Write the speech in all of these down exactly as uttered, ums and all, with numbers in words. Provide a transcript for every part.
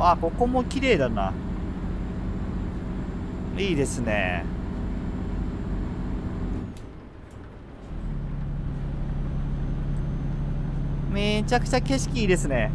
あ、ここも綺麗だな。いいですね。めちゃくちゃ景色いいですね。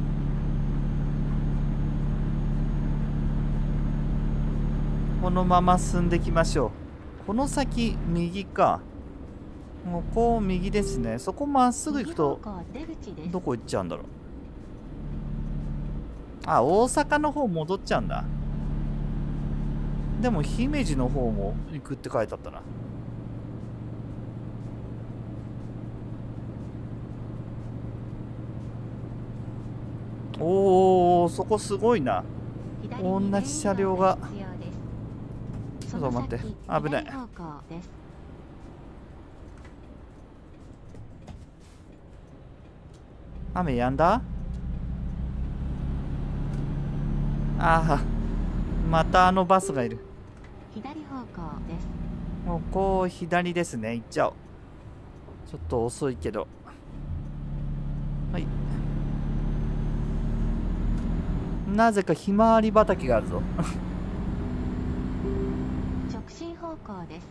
このまま進んでいきましょう。この先右か。もうこう右ですね。そこまっすぐ行くとどこ行っちゃうんだろう。あ、大阪の方戻っちゃうんだ。でも姫路の方も行くって書いてあったな。おお、そこすごいな。同じ車両が。ちょっと待って、危ない。雨やんだ？ああ、またあのバスがいる。 左方向です。 もうこう左ですね。行っちゃおう。ちょっと遅いけど。はい。なぜかひまわり畑があるぞ。 直進方向です。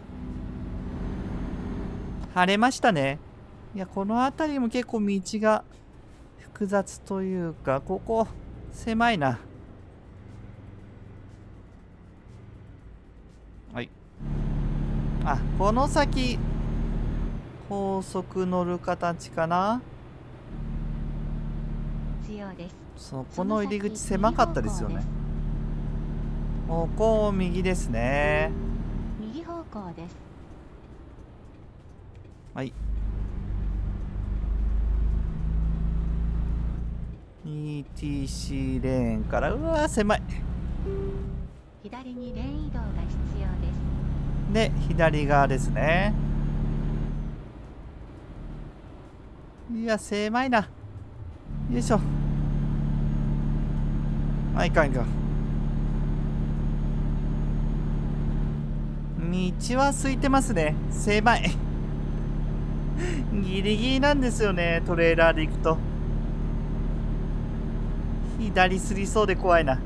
晴れましたね。いや、この辺りも結構道が複雑というか、ここ狭いな。はい。あ、この先高速乗る形かな。 強です。 そう、この入り口狭かったですよね。ここ右ですね。 右方向です。 はい。イーティーシー レーンから、うわー狭い。 左にレーン移動が必要です。 で、左側ですね。いや、狭いな。よいしょ。あ、いかんいかん。道は空いてますね。狭い。ギリギリなんですよね、トレーラーで行くと。左すりそうで怖いな。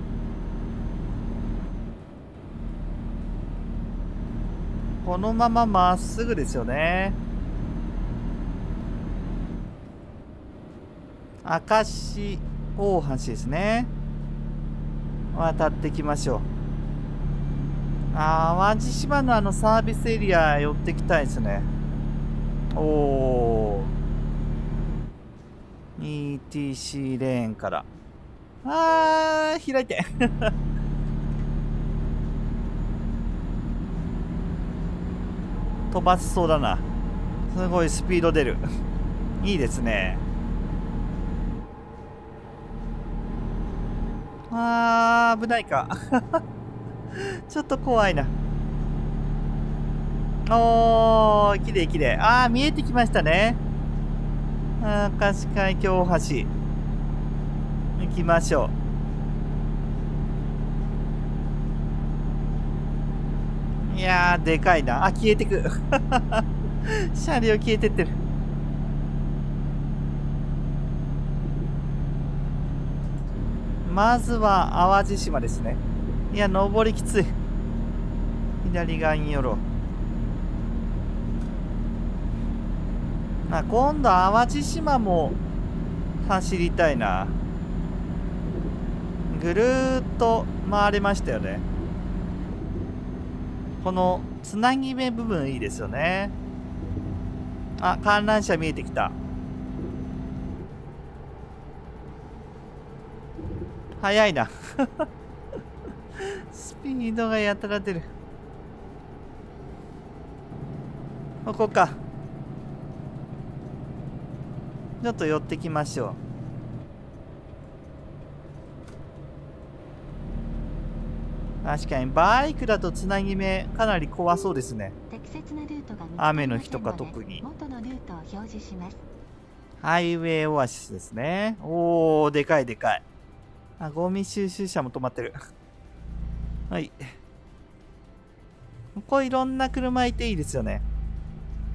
このまままっすぐですよね。明石大橋ですね。渡ってきましょう。あー、淡路島のあのサービスエリア寄ってきたいですね。おー。イーティーシー レーンから。あー、開いて。飛ばしそうだな。すごいスピード出る。いいですね。あー、危ないか。ちょっと怖いな。おー、きれいきれい。あー、見えてきましたね。明石海峡大橋。行きましょう。いやー、でかいな。あ、消えてく。車両消えてってる。まずは淡路島ですね。いや、登りきつい。左側に寄ろう。あ、今度淡路島も走りたいな。ぐるーっと回れましたよね。このつなぎ目部分いいですよね。あ、観覧車見えてきた。早いな。スピードがやたら出る。ここか。ちょっと寄ってきましょう。確かにバイクだとつなぎ目かなり怖そうですね。雨の日とか特に。ハイウェイオアシスですね。おー、でかいでかい。あ、ゴミ収集車も止まってる。はい。ここいろんな車いていいですよね。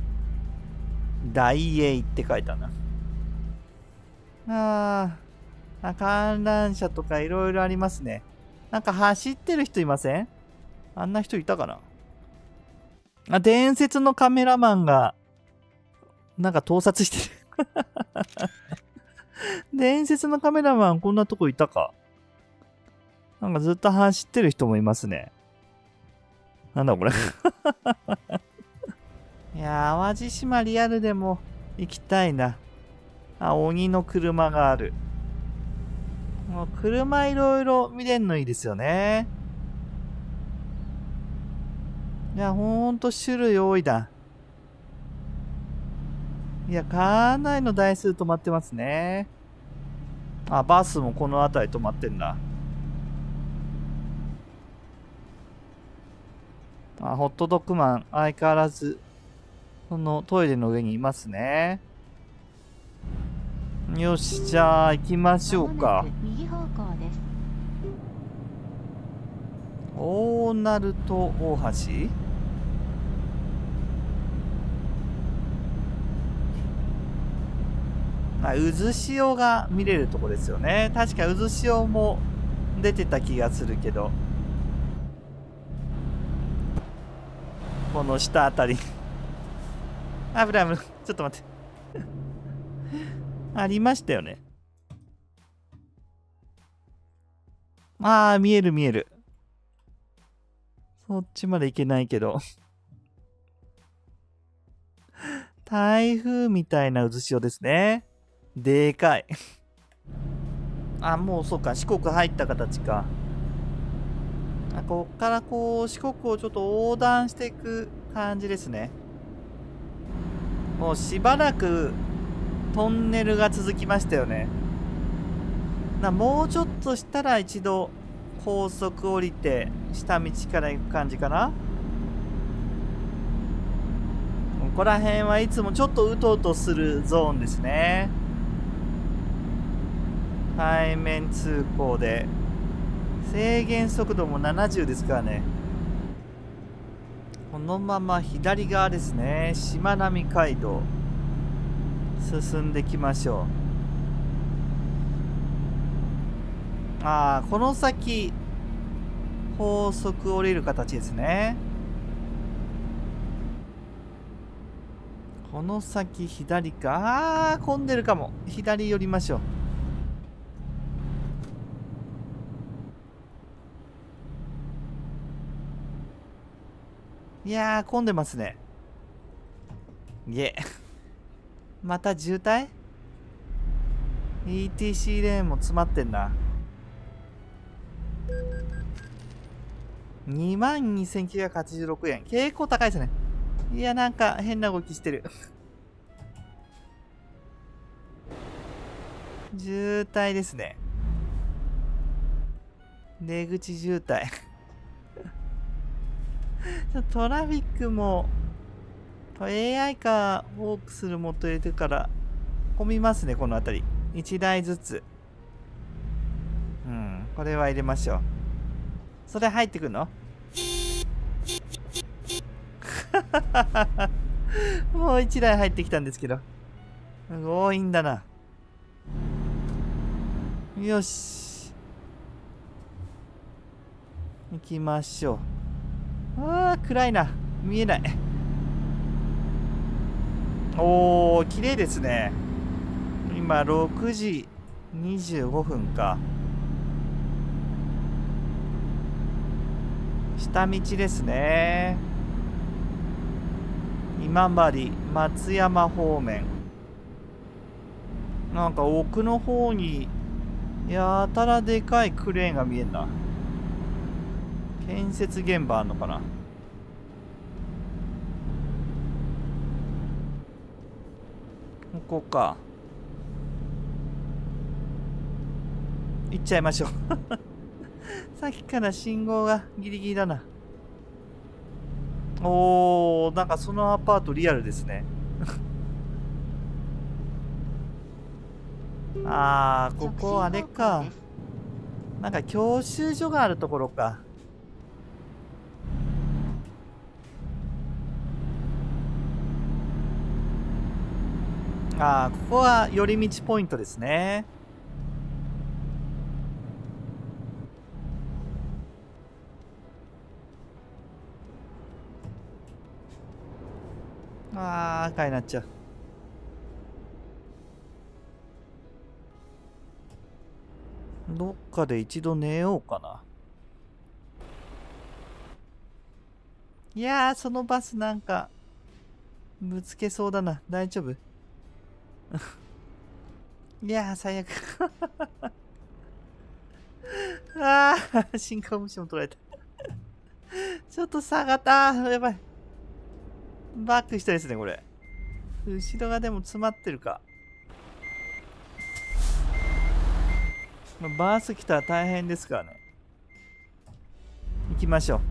ダイエーって書いてあるな。ああ、観覧車とかいろいろありますね。なんか走ってる人いません？あんな人いたかな？あ、伝説のカメラマンが、なんか盗撮してる。伝説のカメラマンこんなとこいたか。なんかずっと走ってる人もいますね。なんだこれ。いやー、淡路島リアルでも行きたいな。あ、鬼の車がある。もう車いろいろ見れるのいいですよね。いや、ほんと種類多いな。いや、かなりの台数止まってますね。あ、バスもこの辺り止まってんだ。あ、ホットドッグマン、相変わらず、そのトイレの上にいますね。よし、じゃあ行きましょうか。 右方向です。 大鳴門大橋？あ、渦潮が見れるとこですよね。確か渦潮も出てた気がするけど。この下あたり。あぶらぶら、ちょっと待って。ありましたよね。ああ、見える見える。そっちまで行けないけど。台風みたいな渦潮ですね。でかい。あ、もうそうか、四国入った形か。あ、こっからこう、四国をちょっと横断していく感じですね。もうしばらくトンネルが続きましたよね。な、もうちょっとしたら一度高速降りて下道から行く感じかな。ここら辺はいつもちょっとうとうとするゾーンですね。対面通行で制限速度もななじゅうですからね。このまま左側ですね。しまなみ海道進んできましょう。ああ、この先高速降りる形ですね。この先左か。ああ、混んでるかも。左寄りましょう。いやー、混んでますね。いえ。また渋滞？ イーティーシー レーンも詰まってんな。にまんにせんきゅうひゃくはちじゅうろくえん。結構高いですね。いや、なんか変な動きしてる。渋滞ですね。出口渋滞。トラフィックも エーアイ かホークスルもっと入れてるから混みますね、この辺り。いちだいずつ。うん、これは入れましょう。それ入ってくるの？もういちだい入ってきたんですけど。強引だな。よし。行きましょう。ああ、暗いな。見えない。おー、綺麗ですね。今、ろくじにじゅうごふんか。下道ですね。今治、松山方面。なんか奥の方に、やたらでかいクレーンが見えんな。建設現場あんのかな。ここか。行っちゃいましょう。さっきから信号がギリギリだな。おー、なんかそのアパートリアルですね。あー、ここあれか。なんか教習所があるところか。あー、ここは寄り道ポイントですね。 あー、赤になっちゃう。どっかで一度寝ようかな。いやー、そのバスなんか、ぶつけそうだな。大丈夫？いやー、最悪。あー、進化無視も取られた。ちょっと下がった。やばい。バックしたいですね、これ。後ろがでも詰まってるか。バース来たら大変ですからね。行きましょう。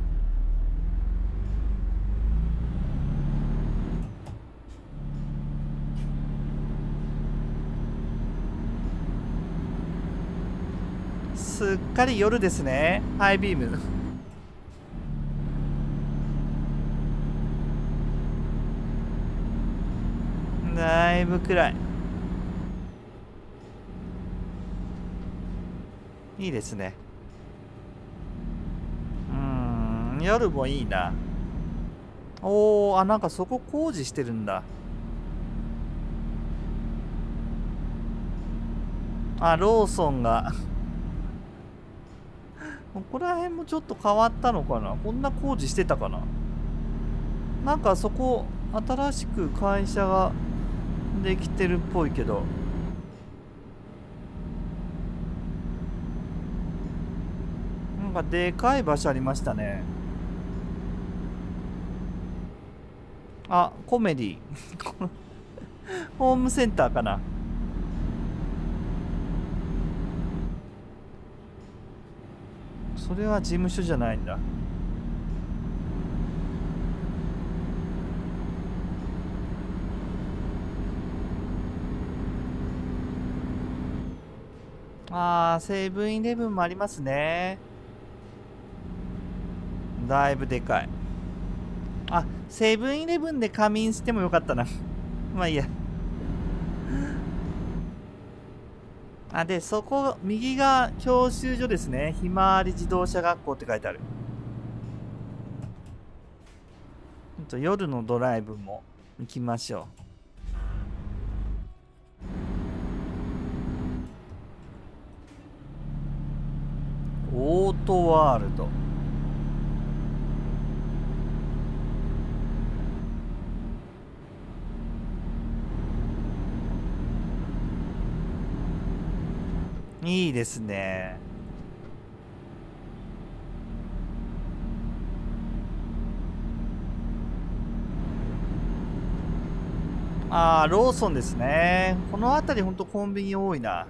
すっかり夜ですね。ハイビーム。だいぶ暗い。いいですね。うーん、夜もいいな。おー、あ、なんかそこ工事してるんだ。あ、ローソンが。ここら辺もちょっと変わったのかな。こんな工事してたかな。なんかそこ、新しく会社ができてるっぽいけど。なんかでかい場所ありましたね。あ、コメディ。ホームセンターかな。それは事務所じゃないんだ。あー、セブンイレブンもありますね。だいぶでかい。あ、セブンイレブンで仮眠してもよかったな。まあいいや。あ、で、そこ、右が教習所ですね。ひまわり自動車学校って書いてある。ほんと夜のドライブも行きましょう。オートワールド。いいですね。ああ、ローソンですね。この辺りほんとコンビニ多いな。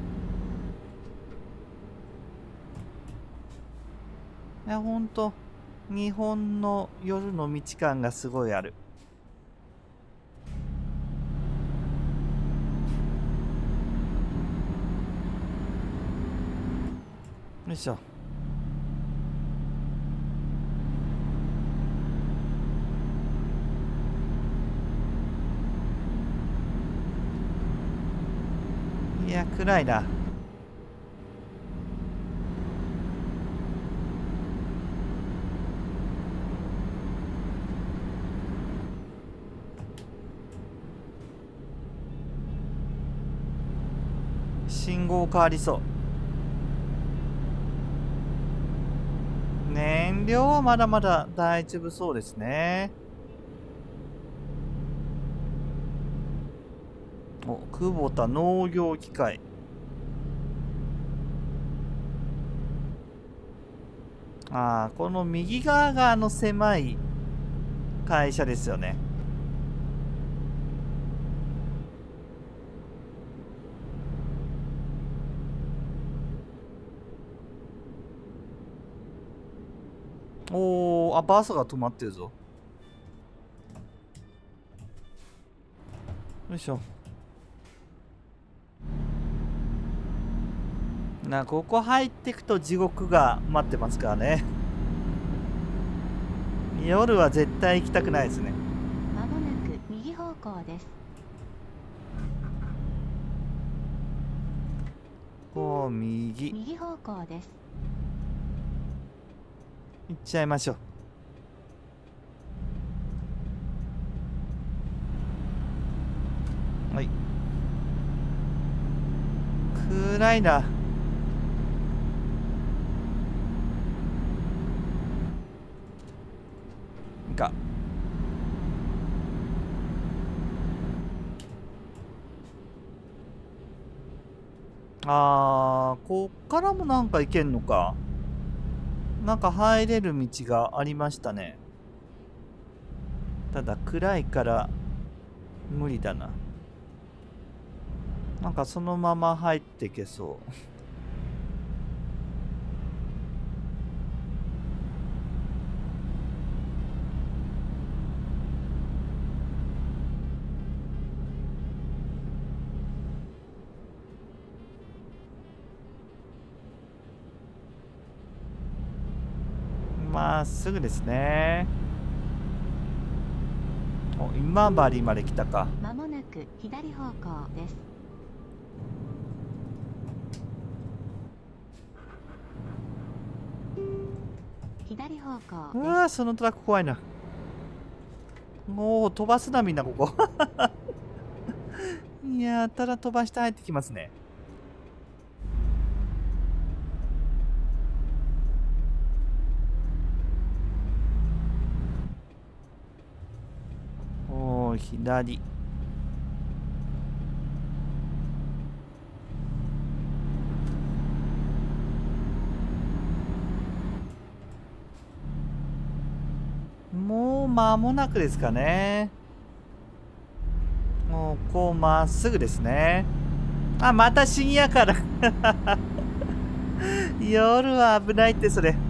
いや、ほんと、日本の夜の道感がすごいある。よいしょ。いや、暗いな。信号変わりそう。燃料はまだまだ大丈夫そうですね。お、久保田農業機械。ああ、この右側があの狭い会社ですよね。おー、あ、バスが止まってるぞ。よいしょ。な、ここ入ってくと地獄が待ってますからね。夜は絶対行きたくないですね。 まもなく右方向です。 こう右右方向です。 行っちゃいましょう。 はい。暗いな。いいか。あー、こっからもなんか行けんのか。なんか入れる道がありましたね。ただ暗いから無理だな。なんかそのまま入っていけそう。まっすぐですね。お、今治まで来たか。 まもなく左方向です。左方向です。 うわー、そのトラック怖いな。もう飛ばすな、みんなここ。やたら飛ばして入ってきますね。おー、左。もう間もなくですかね。もうこうまっすぐですね。あ、また深夜から。夜は危ないって、それ。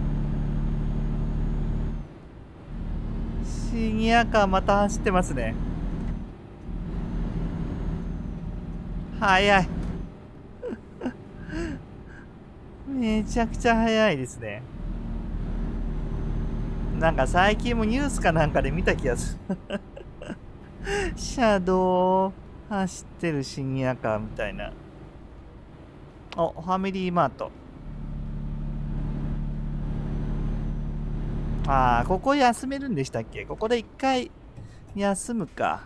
深夜かまた走ってますね。早い。めちゃくちゃ早いですね。なんか最近もニュースかなんかで見た気がする。車道走ってる深夜カーみたいな。お、ファミリーマート。ああ、ここ休めるんでしたっけ？ここで一回休むか。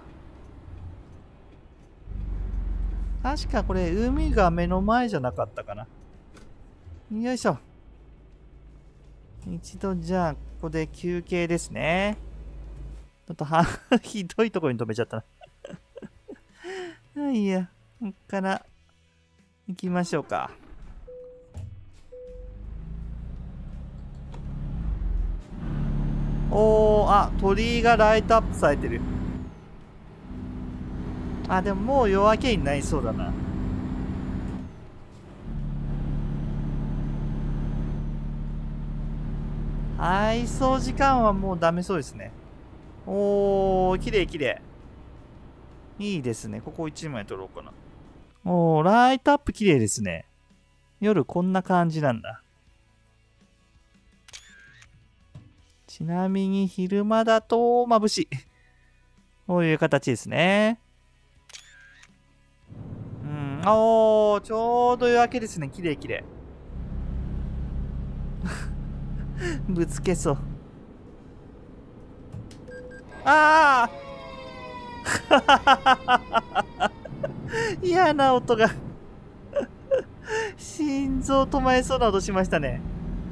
確かこれ海が目の前じゃなかったかな。よいしょ。一度じゃあここで休憩ですね。ちょっとはひどいところに止めちゃったな。いや、こっから行きましょうか。おー、あ、鳥居がライトアップされてる。あ、でももう夜明けになりそうだな。配送時間はもうダメそうですね。おー、きれいきれい。いいですね。ここいちまい撮ろうかな。おー、ライトアップきれいですね。夜こんな感じなんだ。ちなみに昼間だと眩しい。こういう形ですね。うん、おー、ちょうど夜明けですね。きれいきれい。ぶつけそう。ああ嫌な音が心臓止まりそうな音しましたね。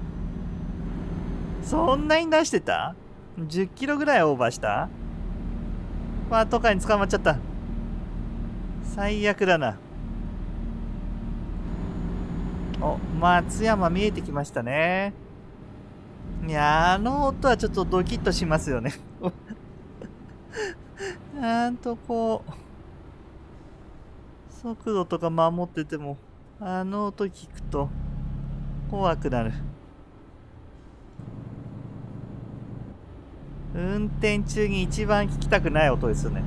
そんなに出してた ?じゅっ キロぐらいオーバーした？パトカーに捕まっちゃった。最悪だな。お、松山見えてきましたね。いや、あの音はちょっとドキッとしますよね。なんとこう、速度とか守ってても、あの音聞くと怖くなる。運転中に一番聞きたくない音ですよね。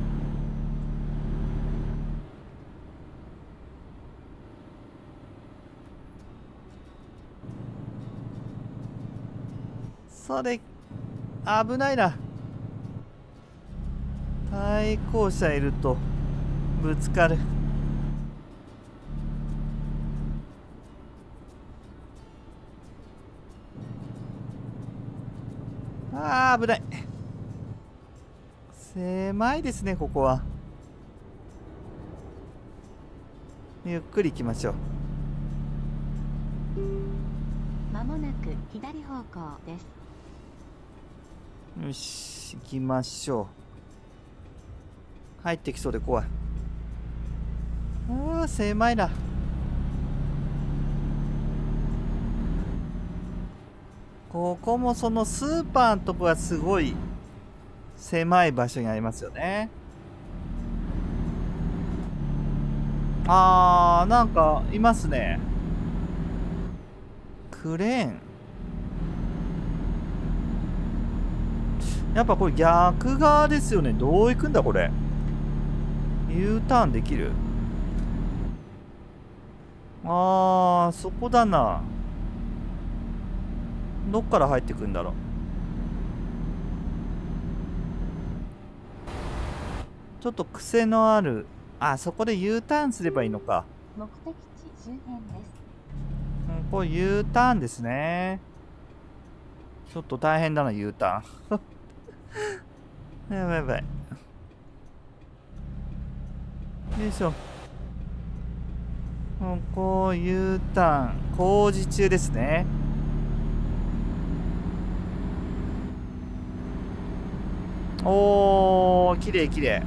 それ、危ないな。対向車いると、ぶつかる。あー、危ない。狭いですね、ここは。 ゆっくり行きましょう。 まもなく左方向です。 よし、行きましょう。入ってきそうで怖い。ああ、狭いな。ここもそのスーパーのとこがすごい狭い場所にありますよね。あー、なんかいますね。クレーン。やっぱこれ逆側ですよね。どう行くんだこれ。U ターンできる？あー、そこだな。どっから入ってくんだろう。ちょっと癖のある。あ、そこで U ターンすればいいのか。 目的地周辺です。 うん、これ U ターンですね。ちょっと大変だな U ターン。やばいやばい。よいしょ。ここ U ターン工事中ですね。おー、きれいきれ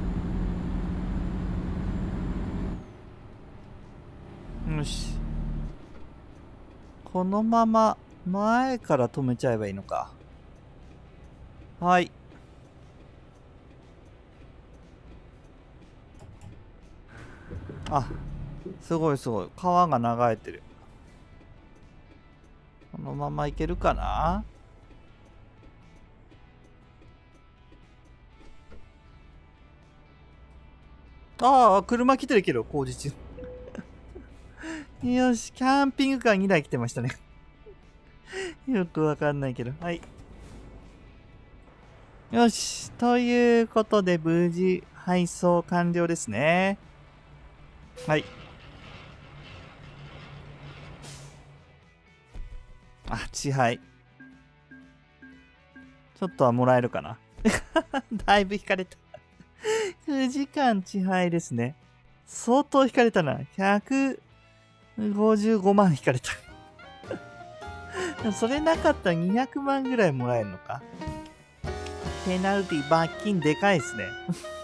い。よし。このまま前から止めちゃえばいいのか。はい。あ、すごいすごい。川が流れてる。このまま行けるかな？ああ、車来てるけど、工事中。よし、キャンピングカーにだい来てましたね。よくわかんないけど。はい。よし。ということで、無事配送完了ですね。はい。あ、地配。ちょっとはもらえるかな。だいぶ引かれた。くじかん地配ですね。相当引かれたな。ひゃくごじゅうごまん引かれた。それなかったらにひゃくまんぐらいもらえるのか。ペナルティ、罰金でかいですね。